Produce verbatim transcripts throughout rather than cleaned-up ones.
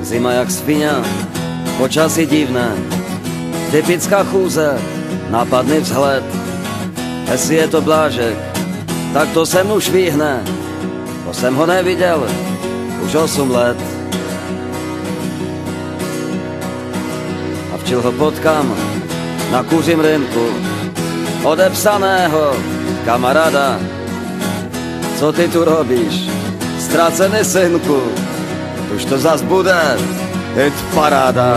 Zima jak sviňa, počasí divné, typická chůze, nápadný vzhled. Jestli je to Blážek, tak to se mnou švíhne, to jsem ho neviděl už osm let. A včil ho potkám na kuřím rynku, odepsaného kamaráda. Co ty tu robíš, ztracený synku, už to zas bude hit paráda.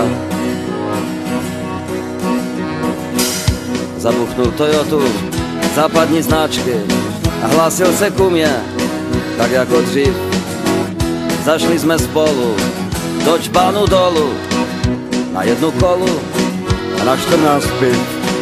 Zabuchnul Toyotu, západní značky a hlásil se ku mně, tak jako dřív. Zašli jsme spolu do čbánu dolu, na jednu kolu a na čtrnáct piv.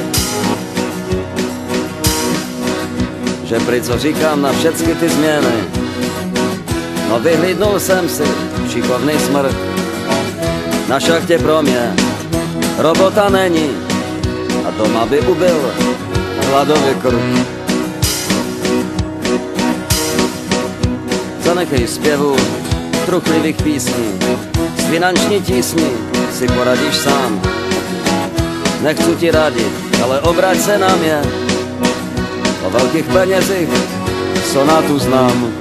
Že prý co říkám na všechny ty změny, no vyhlídnul jsem si šikovný smrk. Na šachtě pro mě robota není a doma by ubil hladový krk. Zanechej zpěvu truchlivých písní, s finanční tísní si poradíš sám. Nechci ti radit, ale obrať se na mě, o velkých penězích sonátu znám.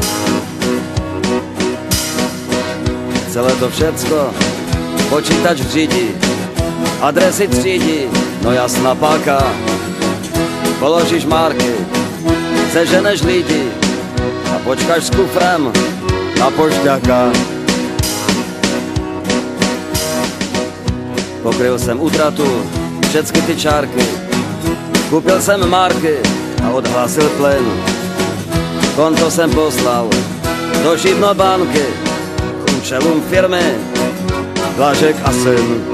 Celé to všecko počítač řídí, adresy třídí, no jasná páka. Položíš marky, seženeš lidi a počkáš s kufrem na pošťáka. Pokryl jsem útratu, všechny ty čárky, koupil jsem marky a odhlásil plyn. Konto jsem poslal do živnobanky, k účelům firmy Blážek a syn.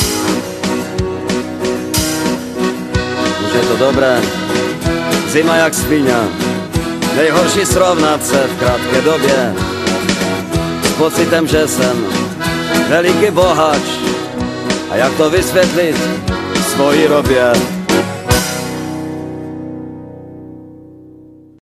Už je to dobré, zima jak sviňa, nejhorší srovnat se v krátké době s pocitem, že jsem veliký boháč. A jak to vysvětlit svojí robě?